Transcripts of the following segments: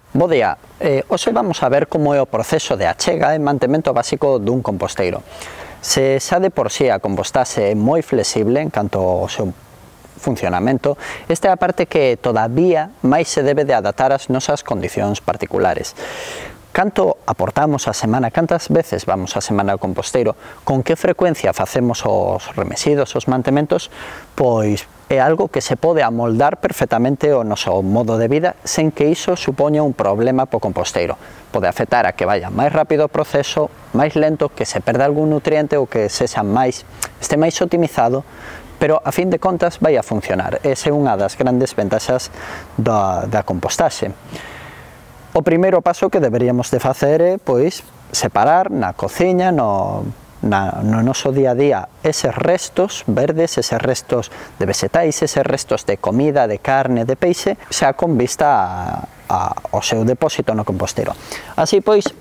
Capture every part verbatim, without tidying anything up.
Bo día, eh, hoxe vamos a ver como é o proceso de achega e mantemento básico dun composteiro. Se xa de por sí a compostaxe é moi flexible en canto ao seu funcionamento, esta é a parte que todavía máis se debe de adaptar ás nosas condicións particulares. Canto aportamos a semana, cantas veces vamos a semana ao composteiro, con que frecuencia facemos os remesidos, os mantementos, pois é algo que se pode amoldar perfectamente o noso modo de vida sen que iso supoña un problema po composteiro. Pode afectar a que vaya máis rápido o proceso, máis lento, que se perda algún nutriente ou que sexa máis, este máis optimizado, pero a fin de contas vai a funcionar. Esa é unha das grandes ventaxas da, da compostaxe. O primeiro paso que deberíamos de facer é, pois, separar na cociña, no, na, no noso día a día, eses restos verdes, eses restos de vegetais, eses restos de comida, de carne, de peixe, xa con vista a, a, ao seu depósito no composteiro. Así, pois,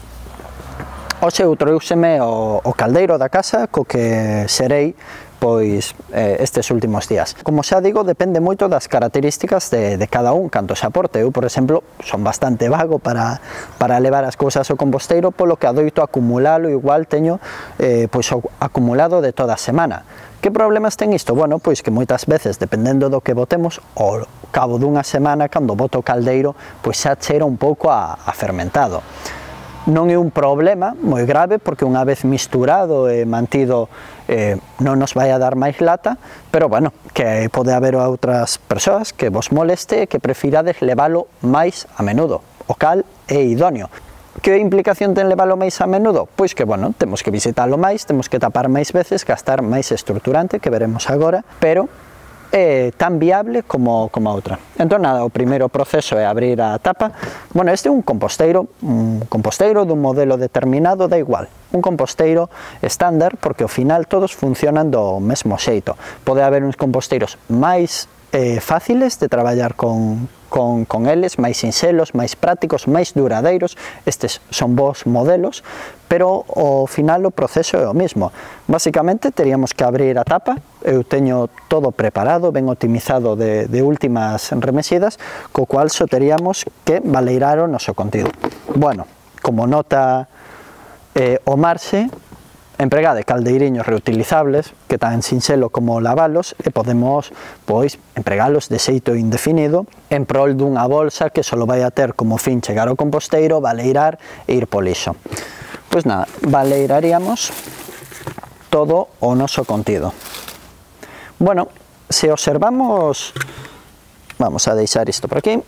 hoxe eu trouxeme o, o caldeiro da casa co que serei pois eh, estes últimos días. Como xa digo, depende moito das características de, de cada un canto se aporte. Eu, por exemplo, son bastante vago para, para levar as cousas ao composteiro, polo que adoito acumulalo, igual teño eh, pois o acumulado de toda a semana. Que problemas ten isto? Bueno, pois que moitas veces, dependendo do que botemos, ao cabo dunha semana, cando boto o caldeiro, pois xa cheira un pouco a, a fermentado. Non é un problema moi grave, porque unha vez misturado e mantido eh, non nos vai a dar máis lata, pero bueno, que pode haber outras persoas que vos moleste e que prefirades levalo máis a menudo. O cal é idóneo. Que implicación ten levalo máis a menudo? Pois que, bueno, temos que visitalo máis, temos que tapar máis veces, gastar máis estruturante, que veremos agora, pero é tan viable como, como a outra. Entón, nada, o primeiro proceso é abrir a tapa. Bueno, este é un composteiro, un composteiro dun modelo determinado, da igual. Un composteiro estándar, porque ao final todos funcionan do mesmo xeito. Pode haber uns composteiros máis eh, fáciles de traballar con, con, con eles, máis sinxelos, máis prácticos, máis duradeiros. Estes son bons modelos, pero ao final o proceso é o mesmo. Basicamente teríamos que abrir a tapa. Eu teño todo preparado, ben optimizado de, de últimas remesidas, co cual só teríamos que baleirar o noso contido. Bueno, como nota eh, o marxe, empregade caldeiriños reutilizables, que tan sinxelo como lavalos, e podemos, pois, empregalos de xeito indefinido en prol dunha bolsa que só vai a ter como fin chegar ao composteiro, baleirar e ir po lixo. Pois nada, baleiraríamos todo o noso contido. Bueno, se observamos, vamos a deixar isto por aquí,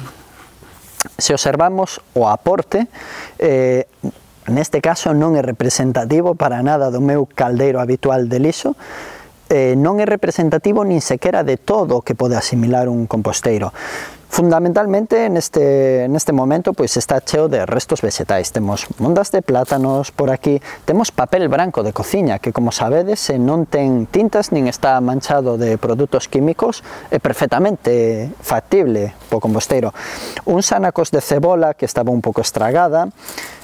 se observamos o aporte, eh, neste caso non é representativo para nada do meu caldeiro habitual de lixo, eh, non é representativo nin sequera de todo o que pode asimilar un composteiro. Fundamentalmente, neste, neste momento, pois está cheo de restos vegetais. Temos mondas de plátanos por aquí, temos papel branco de cociña, que, como sabedes, se non ten tintas nin está manchado de produtos químicos, é perfectamente factible po composteiro. Uns anacos de cebola que estaba un pouco estragada,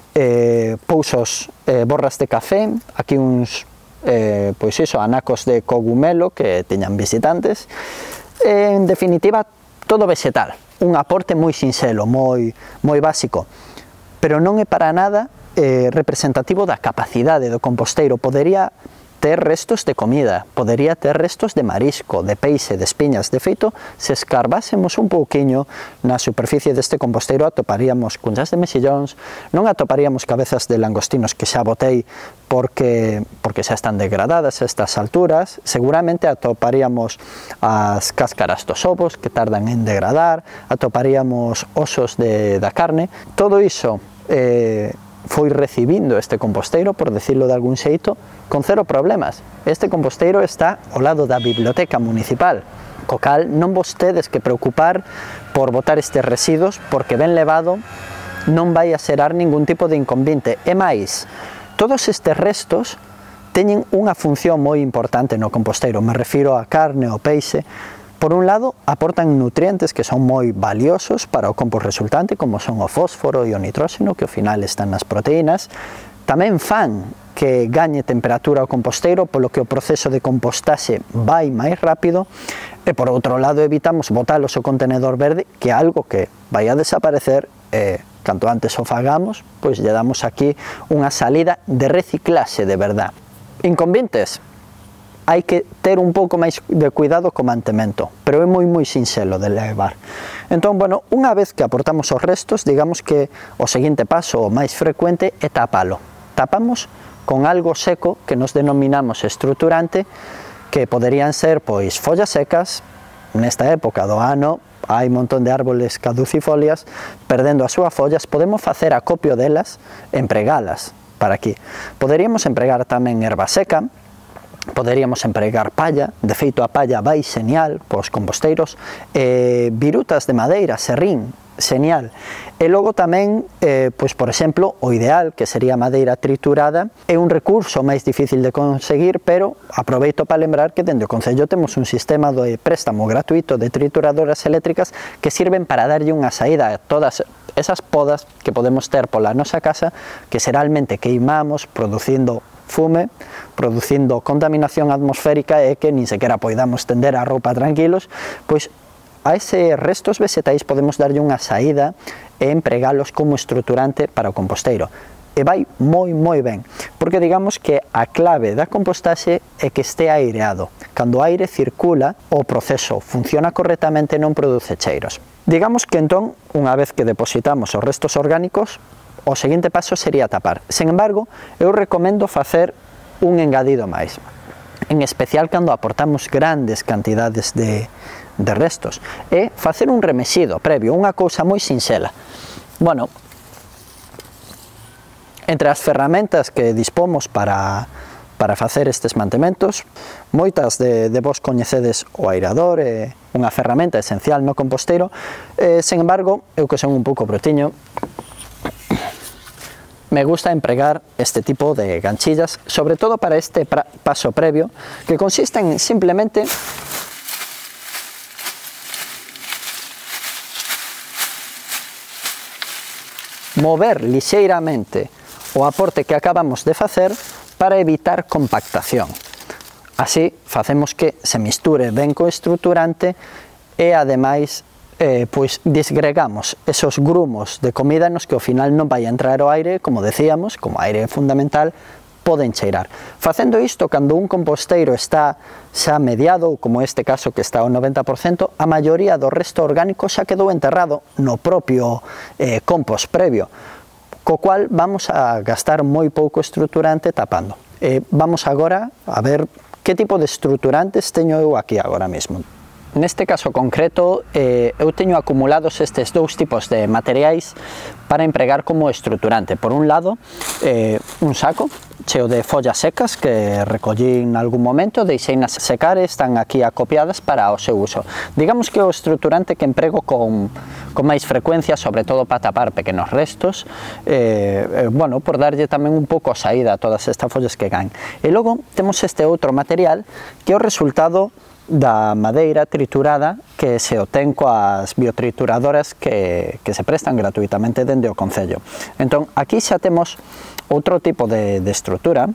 eh, pousos eh, borras de café, aquí uns eh, pois iso, anacos de cogumelo que teñan visitantes, eh, en definitiva, todo vegetal, un aporte moi sinxelo, moi, moi básico, pero non é para nada eh, representativo da capacidade do composteiro. Podería ter restos de comida, podería ter restos de marisco, de peixe, de espiñas. De feito, se escarbásemos un pouquiño na superficie deste composteiro, atoparíamos cunchas de mexillóns, non atoparíamos cabezas de langostinos que xa botei porque, porque xa están degradadas a estas alturas, seguramente atoparíamos as cáscaras dos ovos que tardan en degradar, atoparíamos osos de, da carne. Todo iso eh, foi recibindo este composteiro, por decirlo de algún xeito, con cero problemas. Este composteiro está ao lado da biblioteca municipal, co cal non vos tedes que preocupar por botar estes residuos, porque ben levado non vai a xerar ningún tipo de inconveniente. E máis, todos estes restos teñen unha función moi importante no composteiro. Me refiro a carne, ao peixe. Por un lado, aportan nutrientes que son moi valiosos para o compost resultante, como son o fósforo e o nitróxeno, que ao final están nas proteínas. Tamén fan que gañe temperatura o composteiro, polo que o proceso de compostaxe vai máis rápido, e por outro lado evitamos botalos ao contenedor verde, que é algo que vai a desaparecer e canto antes o fagamos, pois lle damos aquí unha salida de reciclaxe de verdad. Inconvenientes? Hai que ter un pouco máis de cuidado co mantemento, pero é moi moi sinxelo de levar. Entón, bueno, unha vez que aportamos os restos, digamos que o seguinte paso, o máis frecuente, é tapalo. Tapamos con algo seco que nos denominamos estruturante, que poderían ser, pois, follas secas. Nesta época do ano hai un montón de árboles caducifolias perdendo as súas follas, podemos facer acopio delas, empregalas para aquí. Poderíamos empregar tamén erva seca, poderíamos empregar palla, de feito a palla vai xenial pos composteiros, eh, virutas de madeira, serrín, xenial. E logo tamén, eh, pois por exemplo, o ideal, que sería madeira triturada, é un recurso máis difícil de conseguir, pero aproveito para lembrar que dende o Concello temos un sistema de préstamo gratuito de trituradoras eléctricas que sirven para darlle unha saída a todas esas podas que podemos ter pola nosa casa, que xeralmente queimamos producindo fume, producindo contaminación atmosférica e que nin sequera poidamos tender a roupa tranquilos, pois a eses restos vegetais podemos darlle unha saída e empregalos como estruturante para o composteiro. E vai moi moi ben, porque digamos que a clave da compostaxe é que este aireado. Cando o aire circula, o proceso funciona correctamente e non produce cheiros. Digamos que entón, unha vez que depositamos os restos orgánicos, o seguinte paso sería tapar. Sen embargo, eu recomendo facer un engadido máis, en especial cando aportamos grandes cantidades de, de restos, e facer un remexido previo, unha cousa moi sinxela. Bueno, entre as ferramentas que dispomos para, para facer estes mantementos, moitas de, de vos coñecedes o airador, é unha ferramenta esencial no composteiro, eh, sen embargo, eu que son un pouco brotiño, me gusta empregar este tipo de ganchillas, sobre todo para este paso previo, que consiste en simplemente mover lixeiramente o aporte que acabamos de facer para evitar compactación. Así facemos que se misture ben co estruturante e ademais Eh, pois disgregamos esos grumos de comida nos que ao final non vai entrar o aire, como decíamos, como aire fundamental, poden cheirar. Facendo isto, cando un composteiro está xa mediado, como este caso que está ao noventa por cento, a maioría do resto orgánico xa quedou enterrado no propio eh, compost previo, co cual vamos a gastar moi pouco estruturante tapando. Eh, vamos agora a ver que tipo de estruturantes teño eu aquí agora mesmo. Neste caso concreto, eh, eu teño acumulados estes dous tipos de materiais para empregar como estruturante. Por un lado, eh, un saco cheo de follas secas que recollí en algún momento, deixeinas secar e están aquí acopiadas para o seu uso. Digamos que o estruturante que emprego con, con máis frecuencia, sobre todo para tapar pequenos restos, eh, eh, bueno, por darlle tamén un pouco a saída a todas estas follas que caen. E logo temos este outro material que é o resultado da madeira triturada que se obtén coas biotrituradoras que, que se prestan gratuitamente dende o Concello. Entón, aquí xa temos outro tipo de, de estrutura,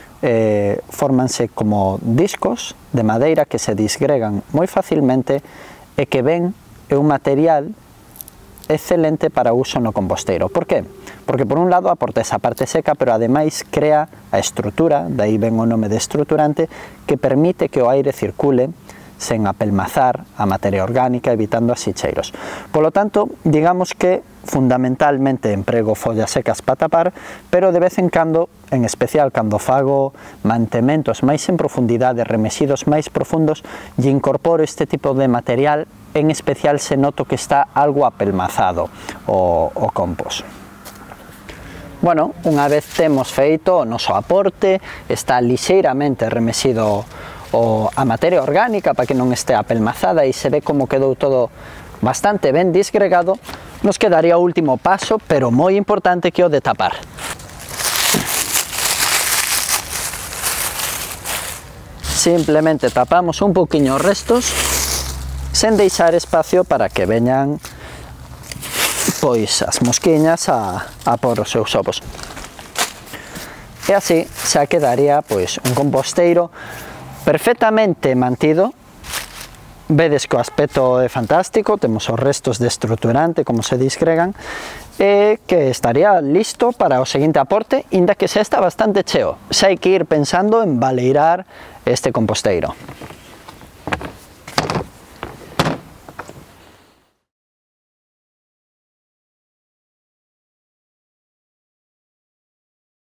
eh, fórmanse como discos de madeira que se disgregan moi facilmente e que ven é un material excelente para uso no composteiro. Por qué? Porque por un lado aporta esa parte seca, pero ademais crea a estrutura, dai ven o nome de estruturante, que permite que o aire circule sen apelmazar a materia orgánica, evitando así cheiros. Polo tanto, digamos que fundamentalmente emprego follas secas para tapar, pero de vez en cando, en especial cando fago mantementos máis en profundidade, remexidos máis profundos, e incorporo este tipo de material, en especial se noto que está algo apelmazado o, o compost. Bueno, unha vez temos feito o noso aporte, está lixeiramente remexido o, a materia orgánica para que non este apelmazada e se ve como quedou todo bastante ben disgregado, nos quedaría o último paso, pero moi importante, que o de tapar. Simplemente tapamos un poquinho os restos, sen deixar espacio para que veñan pois as mosquiñas a, a por os seus ovos. E así xa quedaría pois un composteiro perfectamente mantido. Vedes que o aspecto é fantástico, temos os restos de estruturante como se disgregan, e que estaría listo para o seguinte aporte, inda que xa está bastante cheo. Xa hai que ir pensando en valeirar este composteiro.